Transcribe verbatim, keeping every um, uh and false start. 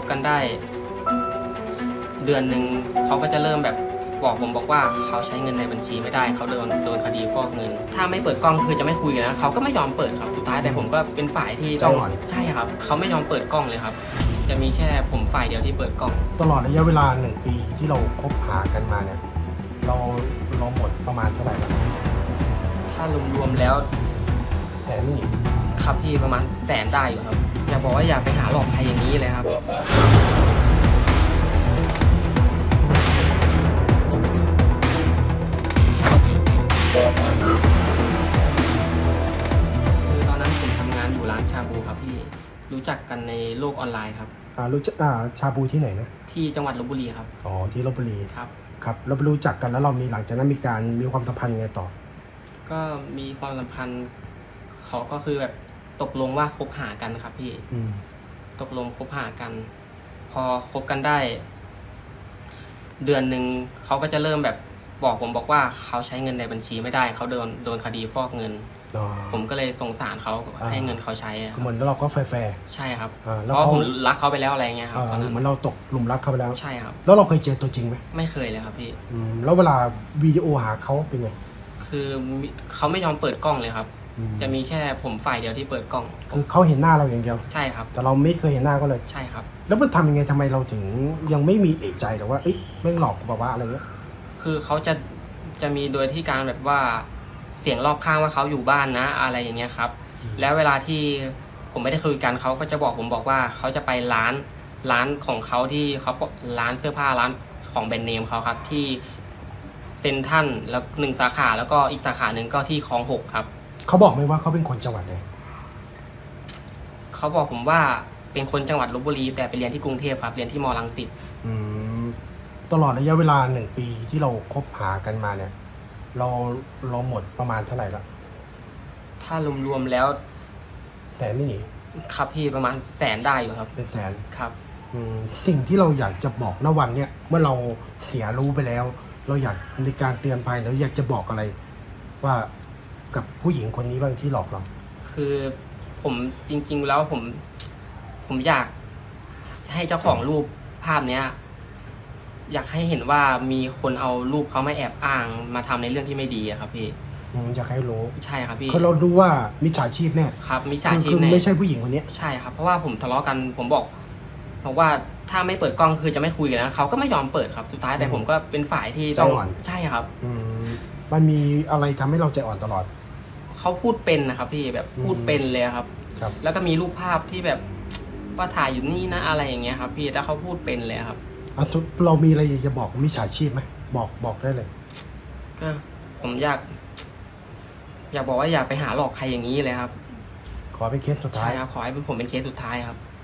กันได้เดือนหนึ่งเขาก็จะเริ่มแบบบอกผมบอกว่าเขาใช้เงินในบัญชีไม่ได้เขาโดนโดนคดีฟอกเงินถ้าไม่เปิดกล้องคือจะไม่คุยนะเขาก็ไม่ยอมเปิดครับสุดท้ายแต่ผมก็เป็นฝ่ายที่ต้องใช่ครับเขาไม่ยอมเปิดกล้องเลยครับจะมีแค่ผมฝ่ายเดียวที่เปิดกล้องตลอดระยะเวลาหนึ่งปีที่เราคบหากันมาเนี่ยเราเราหมดประมาณเท่าไหร่ครับถ้ารวมๆแล้วแสนนี่ครับพี่ประมาณแสนได้อยู่ครับอย่าบอกว่าอย่าไปหาหลอกใครอย่างนี้เลยครับคือตอนนั้นผมทำงานอยู่ร้านชาบูครับพี่รู้จักกันในโลกออนไลน์ครับอ่ารู้จักอ่าชาบูที่ไหนนะที่จังหวัดลพบุรีครับอ๋อที่ลพบุรีครับครับเราไปรู้จักกันแล้วเรามีหลังจากนั้นมีการมีความสัมพันธ์ยังไงต่อก็มีความสัมพันธ์เขาก็คือแบบตกลงว่าคบหากันครับพี่ตกลงคบหากันพอคบกันได้เดือนหนึ่งเขาก็จะเริ่มแบบบอกผมบอกว่าเขาใช้เงินในบัญชีไม่ได้เขาโดนโดนคดีฟอกเงินผมก็เลยสงสารเขาให้เงินเขาใช้เหมือนเราก็แฟร์ใช่ครับเพราะผมรักเขาไปแล้วอะไรเงี้ยครับเหมือนเราตกหลุมรักเขาไปแล้วใช่ครับแล้วเราเคยเจอตัวจริงไหมไม่เคยเลยครับพี่แล้วเวลาวิดีโอหาเขาเป็นไงคือเขาไม่ยอมเปิดกล้องเลยครับจะมีแค่ผมฝ่ายเดียวที่เปิดกล้องคือเขาเห็นหน้าเราอย่างเดียวใช่ครับแต่เราไม่เคยเห็นหน้าก็เลยใช่ครับแล้วมันทำยังไงทำไมเราถึงยังไม่มีเอกใจแต่ว่าเอ๊ะไม่หลอกแบบว่าอะไรเงี้ยคือเขาจะจะมีโดยที่การแบบว่าเสียงรอบข้างว่าเขาอยู่บ้านนะอะไรอย่างเงี้ยครับแล้วเวลาที่ผมไม่ได้คุยกันเขาก็จะบอกผมบอกว่าเขาจะไปร้านร้านของเขาที่เขาร้านเสื้อผ้าร้านของแบรนด์เนมเขาครับที่เซ็นทรัลแล้วหนึ่งสาขาแล้วก็อีกสาขาหนึ่งก็ที่คลองหกครับเขาบอกไหมว่าเขาเป็นคนจังหวัดไหนเขาบอกผมว่าเป็นคนจังหวัดลพบุรีแต่ไปเรียนที่กรุงเทพครับเรียนที่มอรังสิตตลอดระยะเวลาหนึ่งปีที่เราคบหากันมาเนี่ยเราเราหมดประมาณเท่าไหร่ละถ้ารวมๆแล้วแสนไม่หนีครับพี่ประมาณแสนได้อยู่ครับเป็นแสนครับสิ่งที่เราอยากจะบอกณวันเนี้ยเมื่อเราเสียรู้ไปแล้วเราอยากในการเตือนภัยเราอยากจะบอกอะไรว่ากับผู้หญิงคนนี้บ้างที่หลอกเราคือผมจริงๆแล้วผมผมอยากให้เจ้าของรูปภาพเนี้ยอยากให้เห็นว่ามีคนเอารูปเขามาแอบอ้างมาทำในเรื่องที่ไม่ดีอะครับพี่อยากให้รู้ใช่ครับพี่คือเรารู้ว่ามิจฉาชีพแน่ครับมิจฉาชีพคือไม่ใช่ผู้หญิงคนนี้ใช่ครับเพราะว่าผมทะเลาะกันผมบอกบอกว่าถ้าไม่เปิดกล้องคือจะไม่คุยกันนะเขาก็ไม่ยอมเปิดครับสุดท้ายแต่ผมก็เป็นฝ่ายที่ต้องใช่ครับมันมีอะไรทำให้เราใจอ่อนตลอดเขาพูดเป็นนะครับพี่แบบพูดเป็นเลยครับแล้วก็มีรูปภาพที่แบบว่าถ่ายอยู่นี่นะอะไรอย่างเงี้ยครับพี่แล้วเขาพูดเป็นเลยครับเรามีอะไรอยากจะบอกมิจฉาชีพไหมบอกบอกได้เลยก็ผมอยากอยากบอกว่าอย่าไปหาหลอกใครอย่างนี้เลยครับขอเป็นเคสสุดท้ายครับขอให้เป็นผมเป็นเคสสุดท้ายครับ